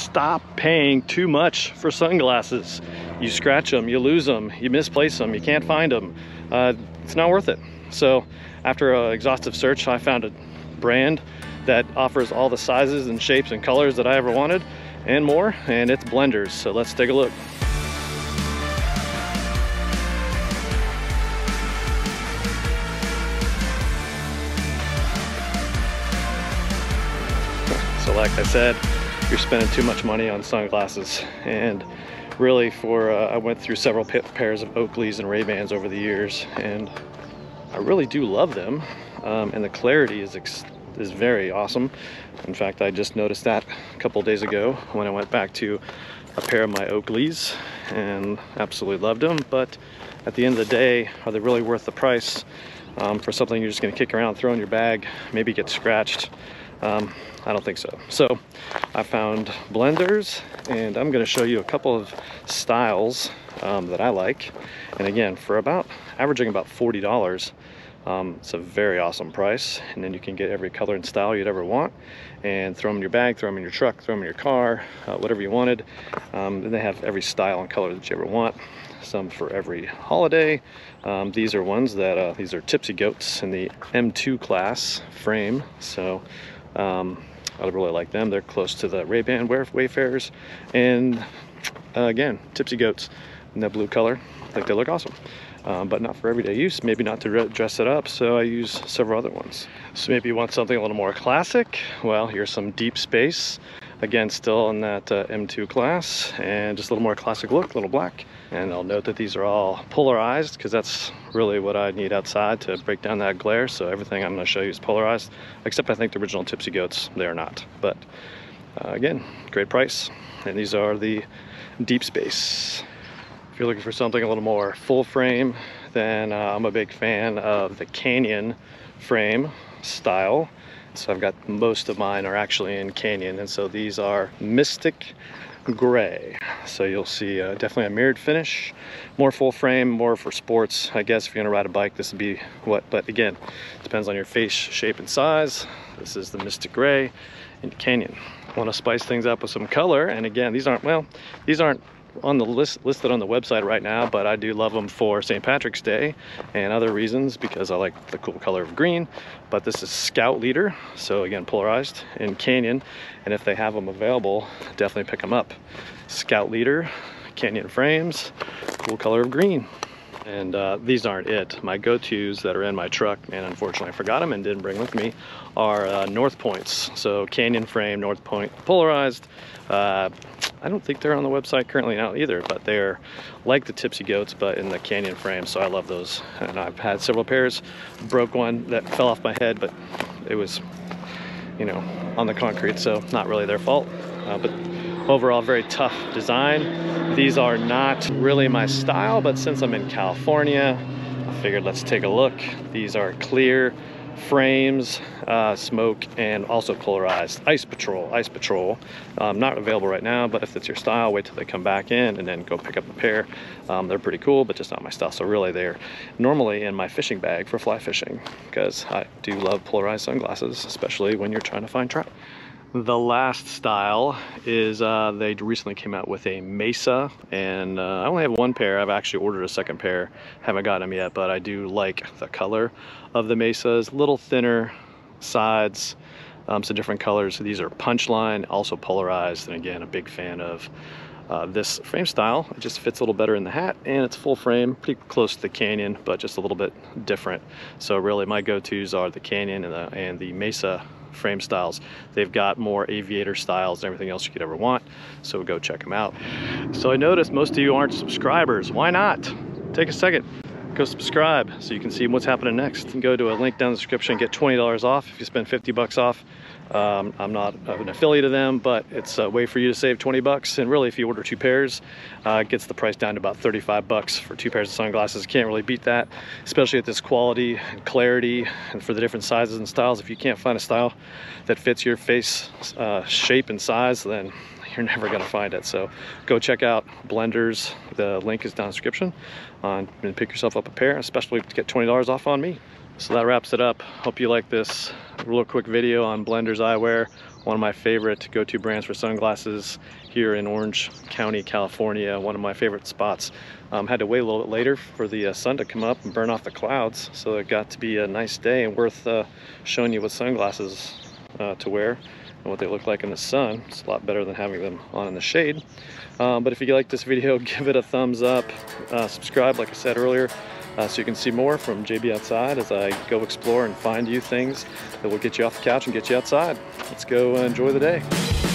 stop paying too much for sunglasses. You scratch them, you lose them, you misplace them, you can't find them. It's not worth it. So after an exhaustive search, I found a brand that offers all the sizes and shapes and colors that I ever wanted and more, and it's Blenders. So let's take a look. So like I said, you're spending too much money on sunglasses, and really I went through several pairs of Oakleys and Ray-Bans over the years, and I really do love them, and the clarity is very awesome. In fact, I just noticed that a couple days ago when I went back to a pair of my Oakleys and absolutely loved them. But at the end of the day, are they really worth the price for something you're just going to kick around, throw in your bag, maybe get scratched? I don't think so. So I found Blenders, and I'm going to show you a couple of styles that I like. And again, for averaging about $40, it's a very awesome price, and then you can get every color and style you'd ever want and throw them in your bag, throw them in your truck, throw them in your car, whatever you wanted. And they have every style and color that you ever want, some for every holiday. These are ones that these are Tipsy Goats in the M2 class frame, so I really like them. They're close to the Ray-Ban Wayfarers, and again, Tipsy Goats in that blue color. I think they look awesome, but not for everyday use, maybe not to dress it up, so I use several other ones. So maybe you want something a little more classic. Well, here's some Deep Space, again still in that M2 class, and just a little more classic look, a little black. And I'll note that these are all polarized, because that's really what I need outside to break down that glare. So everything I'm going to show you is polarized, except I think the original Tipsy Goats, they are not. But again, great price. And these are the Deep Space. If you're looking for something a little more full frame, then I'm a big fan of the Canyon frame style. So I've got, most of mine are actually in Canyon, and so these are Mystic Gray. So you'll see definitely a mirrored finish, more full frame, more for sports. I guess if you're gonna ride a bike, this would be what, but again, depends on your face shape and size. This is the Mystic Gray in Canyon. Want to spice things up with some color, and again, these aren't on the listed on the website right now, but I do love them for St. Patrick's Day and other reasons, because I like the cool color of green. But this is Scout Leader, so again, polarized in Canyon, and if they have them available, definitely pick them up. Scout Leader, Canyon frames, cool color of green. And these aren't it. My go-tos that are in my truck, and unfortunately I forgot them and didn't bring with me, are North Points. So Canyon frame, North Point polarized. I don't think they're on the website currently now either, but they're like the Tipsy Goats, but in the Canyon frame, so I love those. And I've had several pairs. Broke one that fell off my head, but it was, you know, on the concrete, so not really their fault. But overall, very tough design. These are not really my style, but since I'm in California, I figured let's take a look. These are clear frames, smoke, and also polarized. Ice Patrol. Not available right now, but if it's your style, wait till they come back in and then go pick up a pair. They're pretty cool, but just not my style. So really, they're normally in my fishing bag for fly fishing, because I do love polarized sunglasses, especially when you're trying to find trout. The last style is they recently came out with a Mesa, and I only have one pair. I've actually ordered a second pair, haven't got them yet, but I do like the color of the Mesas. Little thinner sides, some different colors. These are Punchline, also polarized, and again, a big fan of this frame style. It just fits a little better in the hat, and it's full frame, pretty close to the Canyon, but just a little bit different. So really my go-tos are the Canyon and the Mesa frame styles. They've got more aviator styles and everything else you could ever want, so go check them out. So I noticed most of you aren't subscribers. Why not? Take a second, go subscribe so you can see what's happening next. You can go to a link down in the description, get $20 off if you spend 50 bucks off. I'm not an affiliate of them, but it's a way for you to save 20 bucks. And really, if you order 2 pairs, it gets the price down to about 35 bucks for 2 pairs of sunglasses. Can't really beat that, especially at this quality and clarity, and for the different sizes and styles. If you can't find a style that fits your face shape and size, then you're never gonna find it. So go check out Blenders. The link is down in the description, and pick yourself up a pair, especially to get $20 off on me. So that wraps it up. Hope you like this real quick video on Blenders eyewear. one of my favorite go-to brands for sunglasses here in Orange County, California. One of my favorite spots. Had to wait a little bit later for the sun to come up and burn off the clouds, so it got to be a nice day and worth showing you what sunglasses to wear and what they look like in the sun. It's a lot better than having them on in the shade. But if you like this video, give it a thumbs up, subscribe like I said earlier, so you can see more from JB Outside as I go explore and find you things that will get you off the couch and get you outside. Let's go enjoy the day.